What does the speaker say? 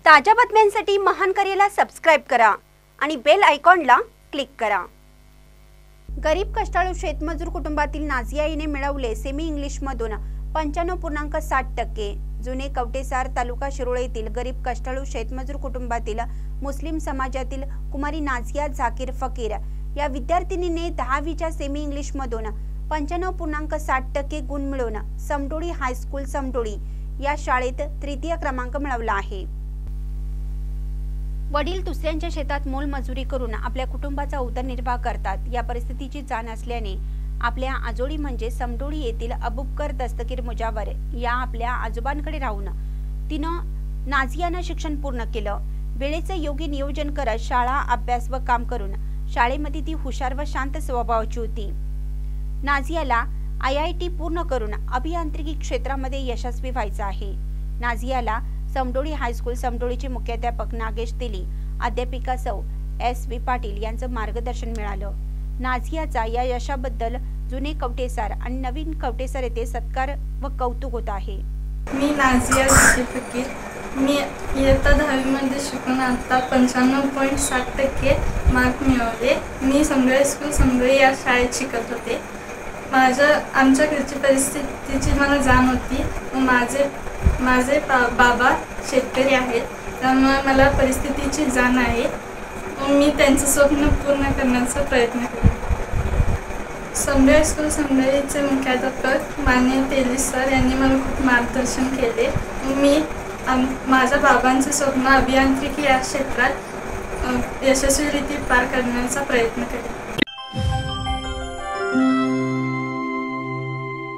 ताज्या बातम्यांसाठी महान करेला सबस्क्राइब करा आणि बेल आयकॉनला क्लिक करा। गरीब कष्टाळू शेतमजूर कुटुंबातील नाझिया हिने मिळवले सेमी इंग्लिश मधून 95.60%। जुने कवटेसार तालुका शिरोळ येथील गरीब कष्टाळू शेतमजूर कुटुंबातील मुस्लिम समाजातील कुमारी नाझिया झाकीर फकीर या विद्यार्थिनीने 10वीच्या सेमी इंग्लिश मधून 95.60% गुण मिळवून समडोळी हायस्कूल समडोळी या शाळेत तृतीय क्रमांक मिळवला आहे। वडील दुसऱ्यांच्या शेतात मोलमजुरी करून आपल्या कुटुंबाचा उदरनिर्वाह करतात। या परिस्थितीची जाण असल्याने आपल्या आजोळी म्हणजे समडोळी येथील अबुबकर दस्तगीर मुजावर या आपल्या आजोबांकडे राहून तिनं नाझियानं शिक्षण पूर्ण केलं। वेळेचे योग्य नियोजन करत शाळा अभ्यास व काम करून शाळेमध्ये ती हुशार व शांत स्वभावाची होती। नाझियाला IIT पूर्ण करून अभियांत्रिकी क्षेत्रामध्ये यशस्वी व्हायचं आहे। नाझियाला समडोळी हायस्कूल समडोळीचे मुख्याध्यापक नागेश तेली, अध्यापिका सौ SV पाटील यांचं मार्गदर्शन मिळालं। नाझियाचा या यशाबद्दल जुने कवटेसार आणि नवीन कवटेसार येथे सत्कार व कौतुक होत आहे। मी नाझिया झाकीर फकीर, मी इयत्ता 10वी मध्ये शिकून आता 95.60% मार्क मिळवले। मी समडोळी हायस्कूल समडोळी या शाळेत शिकत होते। आमच्या घरची परिस्थितीची मला जाण होती। माझे बाबा शेतकरी आहेत, त्यामुळे मला परिस्थितीची जाण आहे। मी त्यांचं स्वप्न पूर्ण करण्याचा प्रयत्न केला। समडोळी हायस्कूल समडोळीचे मुख्याध्यापक माननीय तेली सर यांनी मला खूप मार्गदर्शन केले। मी माझ्या बाबांचे स्वप्न अभियांत्रिकी या क्षेत्रात यशस्वीरित्या पार करण्याचा प्रयत्न केला।